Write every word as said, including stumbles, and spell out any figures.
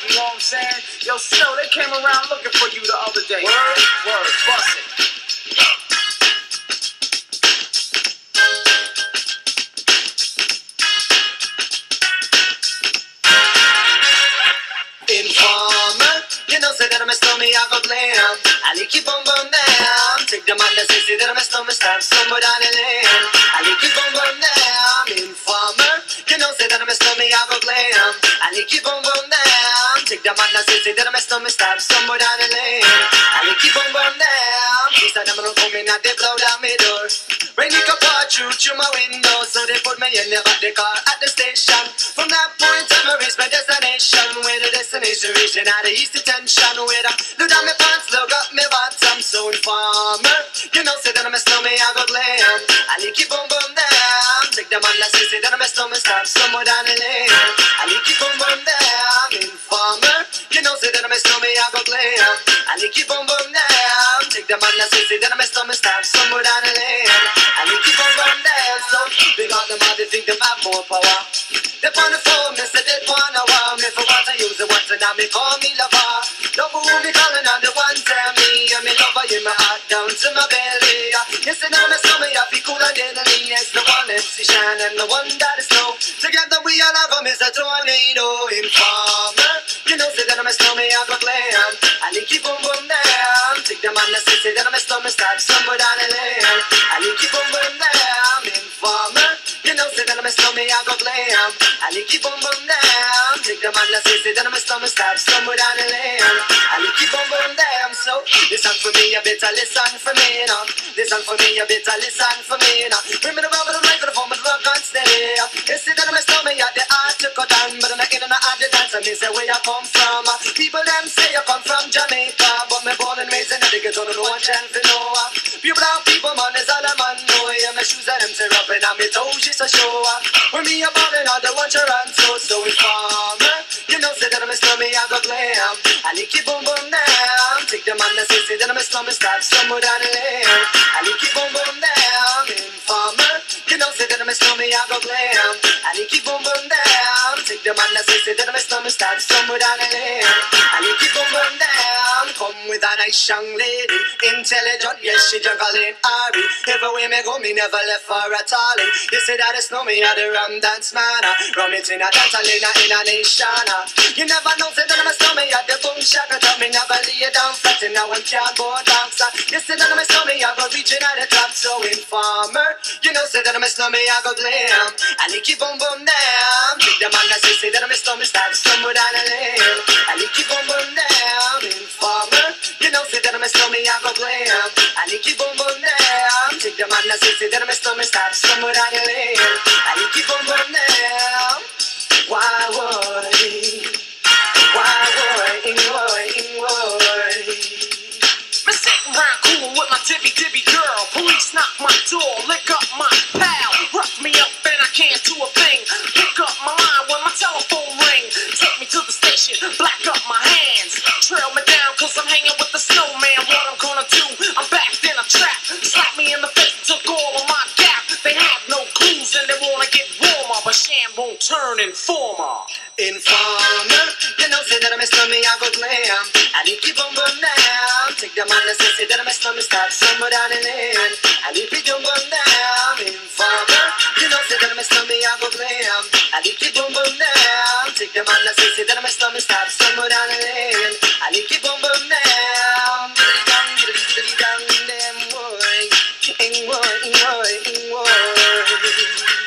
You know what I'm saying? Yo, Snow, they came around looking for you the other day. Word? Word. Bust it. Informer, you know say that I'm a stormy, I go glam. I like keep on bum down. Take the man that say say that I'm a stormy, stab somewhere down the lane. I like keep on bum down. Informer, you know say that I'm a stormy, I go glam. I like keep on bum down. Take the man that say say that I'm a stormy, stab somewhere down the lane. I like keep on bum down. Please tell them I'm coming out, they blow down my door. Rain it come part through through my window, so they put me in the back the car at the station. From that point on, I reach my destination. Where the destination reaching out the east detention. Where I look down my pants, look up my bottom. So informer, you know say that I'm a snowman, I go glam. I like keep on bum down. Take the man that say say that I'm a snowman, stop somewhere down the lane. I like keep on bum down. Informer, you know say that I'm a snowman, I go glam. I like keep on bum down. Take the man that say say that I'm a snowman, stop somewhere down the lane. I like keep on bum down. So big on them all, they think they have more power. They on the phone, they say they wanna wow me for what I use the once and now me call me lover. Love who me calling on the one tell me I'm in lover in my heart down to my belly. Yes, and I'm a summer, I feel cool and deadly. Yes, the one M C Shine and the one that is snow. Together we all have a miss a tornado. Informer, you know say that I'm a snowman, I go glam. I like keep on bum down. Take the man that say say that I'm a snowman, stop somewhere down the lane. I like keep on bum down. Informer, you know say that I'm a snowman, I go glam. I like keep on bum down. Take the man that say say that I'm a snowman, stop somewhere down the lane. I like keep on bum down. So listen for me, you better listen for me now. Listen for me, you better listen for me now. Bring me the rubber, the microphone, but rock on steady. You see that I'm a snowman, you the art to cut down, but I'm not in and out the dance. And me say where you come from. People them say you come from Jamaica, but me born and raised in the ghetto, no one chance to know. Pure brown people, man, is all a man know. Yeah, my shoes and them tear up and my toes just a show. When me a ballin', all the one to run so so informer. You know say that I'm a snowman, I go glam. I like keep boom boom down. Take the man that say say that I'm a snowman, stop somewhere down the lane. I like keep boom boom down. Informer, you know say that I'm a snowman, I go glam. I like keep boom boom down. Take the man that say say that I'm a snowman, stop somewhere down the lane. I like keep boom boom down. Come with a nice young lady, intelligent, yes she juggling Ari. Everywhere me go, me never left for a tally. You say that it's no me at the rum dance man. Rum it in a dance and in a, in a nation. You never know say that I'm a snowman at the boom shaka. Tell me never lay down flat in a one cardboard box. You say that I'm a snowman, I go reaching at the top. So informer, you know say that I'm a snowman, I go glam. I like keep boom boom down. Take the man that say say that I'm a snowman, start somewhere down the lane. I like keep boom boom down. Informer, you know say that I'm a snowman, I go glam. I like keep boom boom down. Take the man that say say that I'm a snowman, start somewhere down the lane. I like keep boom boom down. Why would he? Why would he? Why would he? Me sitting round cool with my dibby dibby girl. Police knock my door, lick up my pal. Rough me up and I can't do a thing. Pick up my line when my telephone ring. Take me to the station, black up my hands. Trail me down cause I'm hanging with the snowman. What I'm gonna do, I'm backed in a trap. Slap me in the face, took all of my gap. They have no clues and they wanna get warmer, but Sham won't turn informer. Informer, you know say that I'm a snowman, I go glam. I like keep on bum down. Take the man that say say that I'm a snowman, start somewhere down the lane. I like keep on bum down. Informer, you know say that I'm a snowman, I go glam. I like keep on bum down. Take the man that say say that I'm a snowman, start somewhere down the lane. I like keep on bum down. Diddly dong, diddly diddly dong, damn boy, ing boy, ing boy, ing boy.